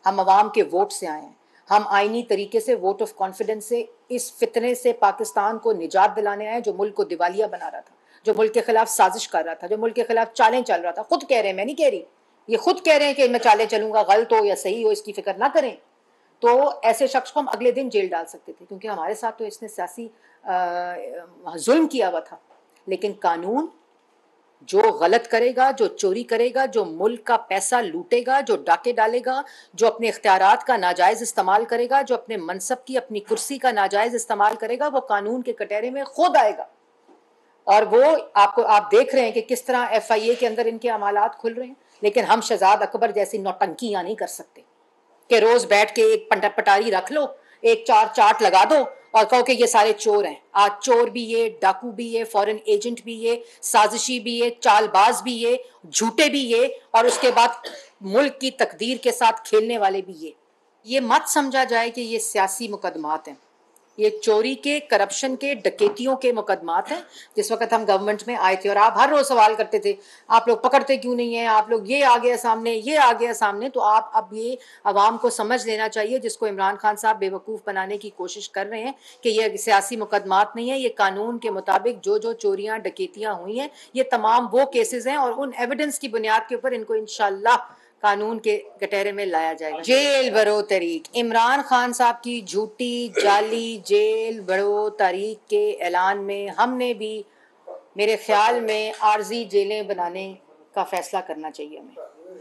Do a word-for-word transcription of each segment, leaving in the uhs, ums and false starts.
ہم عوام کے ووٹ سے آئے ہیں، ہم آئینی طریقے سے ووٹ آف کانفیڈنس سے اس فتنے سے پاکستان کو نجات دلانے آئے جو ملک کو دیوالیہ بنا رہا تھا، جو ملک کے خلاف سازش کر رہا تھا، جو ملک کے خلاف چالیں چل رہا تھا. خود کہہ رہے ہیں، میں نہیں کہہ رہی، یہ خود کہہ رہے ہیں کہ میں چالیں چلوں گا، غلط ہو یا صحیح ہو اس کی فکر نہ کریں. تو ایسے شخص کو ہم اگلے دن جیل ڈال سکتے تھے، کیونکہ ہمارے ساتھ تو اس نے سیاسی ظلم کیا ہوا تھا. لیکن قانون جو غلط کرے گا، جو چوری کرے گا، جو ملک کا پیسہ لوٹے گا، جو ڈاکے ڈالے گا، جو اپنے اختیارات کا ناجائز استعمال کرے گا، جو اپنے منصب کی، اپنی کرسی کا ناجائز استعمال کرے گا، وہ قانون کے کٹہرے میں خود آئے گا. اور وہ آپ کو آپ دیکھ رہے ہیں کہ کس طرح ایف آئی اے کے اندر ان کے عمالات کھل رہے ہیں. لیکن ہم شہزاد اکبر جیسی نوٹنکیاں نہیں کر سکتے کہ روز بیٹھ کے ایک پٹاری رکھ لو، ایک چار چارٹ لگا دو اور کہو کہ یہ سارے چور ہیں. آج چور بھی یہ، ڈاکو بھی یہ، فورن ایجنٹ بھی یہ، سازشی بھی یہ، چال باز بھی یہ، جھوٹے بھی یہ، اور اس کے بعد ملک کی تقدیر کے ساتھ کھیلنے والے بھی یہ. یہ مت سمجھا جائے کہ یہ سیاسی مقدمات ہیں، یہ چوری کے، کرپشن کے، ڈکیتیوں کے مقدمات ہیں. جس وقت ہم گورنمنٹ میں آئے تھے اور آپ ہر روز سوال کرتے تھے آپ لوگ پکڑتے کیوں نہیں ہیں، آپ لوگ یہ آ گیا سامنے، یہ آ گیا سامنے. تو آپ اب یہ عوام کو سمجھ لینا چاہیے، جس کو عمران خان صاحب بے وقوف بنانے کی کوشش کر رہے ہیں، کہ یہ سیاسی مقدمات نہیں ہیں، یہ قانون کے مطابق جو جو چوریاں ڈکیتیاں ہوئی ہیں یہ تمام وہ کیسز ہیں، اور ان ایویڈنس کی بنیاد کے اوپر ان کو انشاءاللہ قانون کے کٹہرے میں لایا جائے گا. جیل برو تحریک، عمران خان صاحب کی جھوٹی جعلی جیل برو تحریک کے اعلان میں ہم نے بھی میرے خیال میں عارضی جیلیں بنانے کا فیصلہ کرنا چاہیے ہمیں،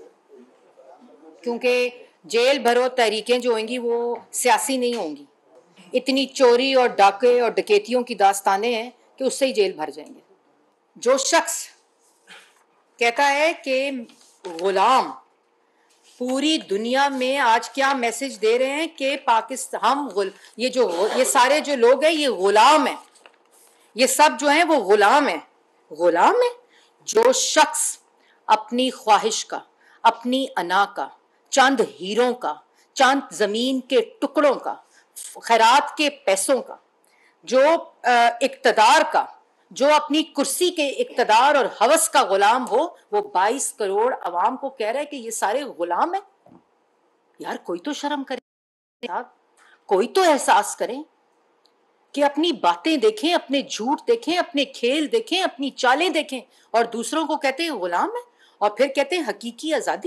کیونکہ جیل بھرو تحریکیں جو ہوں گی وہ سیاسی نہیں ہوں گی. اتنی چوری اور ڈاکے اور ڈکیتیوں کی داستانیں ہیں کہ اس سے ہی جیل بھر جائیں گے. جو شخص کہتا ہے کہ غلام، پوری دنیا میں آج کیا میسج دے رہے ہیں کہ پاکستان ہم غل... یہ جو یہ سارے جو لوگ ہیں یہ غلام ہیں، یہ سب جو ہیں وہ غلام ہیں. غلام ہیں جو شخص اپنی خواہش کا، اپنی انا کا، چند ہیروں کا، چند زمین کے ٹکڑوں کا، خیرات کے پیسوں کا، جو اقتدار کا، جو اپنی کرسی کے اقتدار اور ہوس کا غلام ہو، وہ بائیس کروڑ عوام کو کہہ رہا ہے کہ یہ سارے غلام ہیں. یار کوئی تو شرم کرے، کوئی تو احساس کریں کہ اپنی باتیں دیکھیں، اپنے جھوٹ دیکھیں، اپنے کھیل دیکھیں، اپنی چالیں دیکھیں، اور دوسروں کو کہتے ہیں غلام ہیں، اور پھر کہتے ہیں حقیقی آزادی.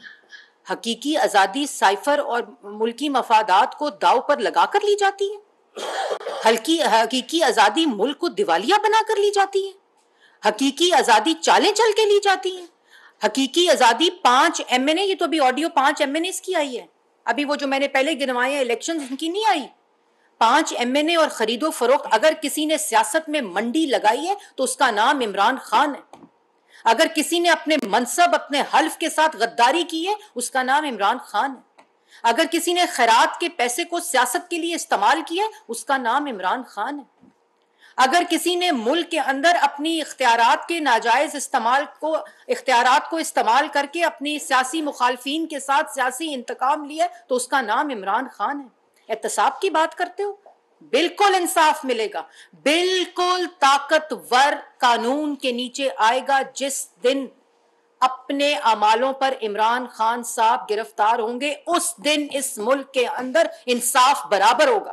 حقیقی آزادی سائفر اور ملکی مفادات کو داؤ پر لگا کر لی جاتی ہے. ہلکی حقیقی آزادی ملک کو دیوالیہ بنا کر لی جاتی ہے. حقیقی آزادی چالیں چل کے لی جاتی ہیں. حقیقی آزادی پانچ ایم این اے، یہ تو ابھی آڈیو پانچ ایم این ایز کی آئی ہے، ابھی وہ جو میں نے پہلے گنوائے ہیں الیکشن ان کی نہیں آئی. پانچ ایم این اے اور خرید و فروخت. اگر کسی نے سیاست میں منڈی لگائی ہے تو اس کا نام عمران خان ہے. اگر کسی نے اپنے منصب، اپنے حلف کے ساتھ غداری کی ہے، اس کا نام عمران خان ہے. اگر کسی نے خیرات کے پیسے کو سیاست کے لیے استعمال کیا، اس کا نام عمران خان ہے. اگر کسی نے ملک کے اندر اپنی اختیارات کے ناجائز استعمال کو اختیارات کو استعمال کر کے اپنی سیاسی مخالفین کے ساتھ سیاسی انتقام لیا، تو اس کا نام عمران خان ہے. احتساب کی بات کرتے ہو، بالکل انصاف ملے گا، بالکل طاقتور قانون کے نیچے آئے گا جس دن اپنے اعمالوں پر عمران خان صاحب گرفتار ہوں گے. اس دن اس ملک کے اندر انصاف برابر ہوگا.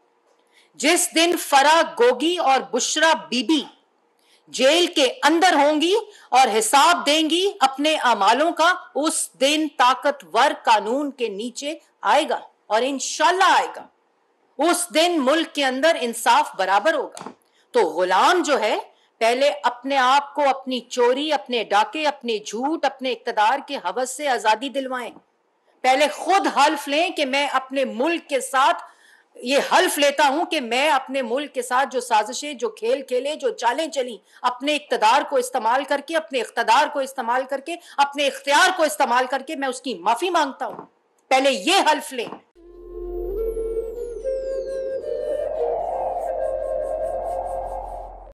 جس دن فرح گوگی اور بشرا بی بی جیل کے اندر ہوں گی اور حساب دیں گی اپنے اعمالوں کا، اس دن طاقتور قانون کے نیچے آئے گا، اور انشاءاللہ آئے گا. اس دن ملک کے اندر انصاف برابر ہوگا. تو غلام جو ہے پہلے اپنے آپ کو اپنی چوری، اپنے ڈاکے، اپنے جھوٹ، اپنے اقتدار کے ہوس سے آزادی دلوائیں. پہلے خود حلف لیں کہ میں اپنے ملک کے ساتھ یہ حلف لیتا ہوں کہ میں اپنے ملک کے ساتھ جو سازشیں، جو کھیل کھیلے، جو چالیں چلی، اپنے اقتدار کو استعمال کر کے، اپنے اقتدار کو استعمال کر کے، اپنے اختیار کو استعمال کر کے، میں اس کی معافی مانگتا ہوں. پہلے یہ حلف لیں.